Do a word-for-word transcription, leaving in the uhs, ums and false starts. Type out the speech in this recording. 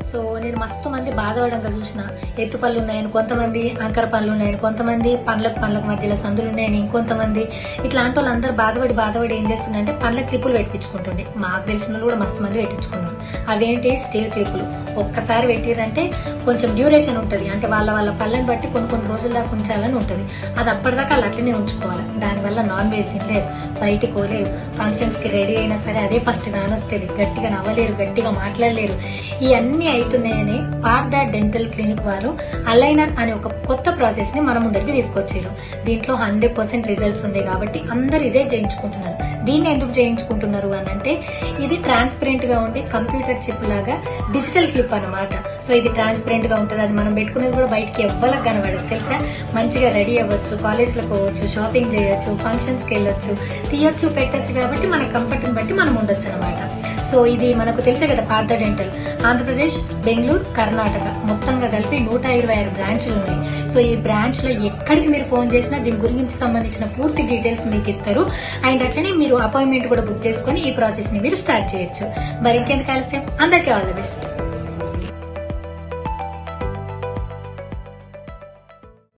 So నేను మస్తు మంది బాధపడంగా చూసిన, ఎత్తు పళ్ళు ఉన్నాయని కొంతమంది, అంకర పళ్ళు ఉన్నాయని కొంతమంది, పండ్లకు పండ్లకు మధ్యలో సందులు ఉన్నాయని ఇంకొంతమంది. ఇట్లాంటి వాళ్ళందరూ బాధపడి బాధపడి ఏం చేస్తుండే, పండ్ల క్లిప్పులు పెట్టించుకుంటుండే. మాకు తెలిసిన వాళ్ళు కూడా మస్తు మంది పెట్టించుకున్నారు. అవేంటి, స్టీల్ క్లిప్పులు. ఒక్కసారి పెట్టిరంటే కొంచెం డ్యూరేషన్ ఉంటుంది, అంటే వాళ్ళ వాళ్ళ పళ్ళని బట్టి కొన్ని కొన్ని రోజుల దాకా ఉంచాలని ఉంటుంది. అది అప్పటిదాకా వాళ్ళు అట్లనే ఉంచుకోవాలి. దానివల్ల నాన్ వెజ్ తినలేరు, బయటికి పోలేరు, ఫంక్షన్స్ కి రెడీ అయినా సరే అదే ఫస్ట్ కానొస్తుంది, గట్టిగా నవ్వలేరు, గట్టిగా మాట్లాడలేరు. ఇవన్నీ అవుతున్నాయని పార్థ డెంటల్ క్లినిక్ వారు అలైనర్ అనే ఒక కొత్త ప్రాసెస్ ని మన ముందరికి తీసుకొచ్చారు. దీంట్లో హండ్రెడ్ పర్సెంట్ రిజల్ట్స్ ఉన్నాయి కాబట్టి అందరు ఇదే చేయించుకుంటున్నారు. దీన్ని ఎందుకు చేయించుకుంటున్నారు అని అంటే, ఇది ట్రాన్స్పరెంట్ గా ఉండి కంప్యూటర్ చిప్ లాగా డిజిటల్ క్లిప్ అనమాట. సో ఇది ట్రాన్స్పరెంట్ గా ఉంటుంది, అది మనం పెట్టుకునేది కూడా బయటికి ఎవ్వరికి కనబడదు తెలుసా. మంచిగా రెడీ అవ్వచ్చు, కాలేజ్ లో పోవచ్చు, షాపింగ్ చేయొచ్చు, ఫంక్షన్స్ కి వెళ్ళొచ్చు, తీయొచ్చు, పెట్టచ్చు. కాబట్టి మన కంఫర్ట్ ని బట్టి మనం ఉండొచ్చు అనమాట. సో ఇది మనకు తెలిసే కదా, పార్థ డెంటల్ ఆంధ్రప్రదేశ్, బెంగళూరు, కర్ణాటక మొత్తంగా కలిపి నూట ఇరవై ఆరు బ్రాంచ్లు ఉన్నాయి. సో ఈ బ్రాంచ్ లో ఎక్కడికి మీరు ఫోన్ చేసినా దీని గురించి సంబంధించిన పూర్తి డీటెయిల్స్ మీకు ఇస్తారు. అండ్ అట్లనే మీరు అపాయింట్మెంట్ కూడా బుక్ చేసుకుని ఈ ప్రాసెస్ ని మీరు స్టార్ట్ చేయొచ్చు. మరి ఇంకెందుకు ఆలస్యం, అందరికీ ఆల్ ది బెస్ట్.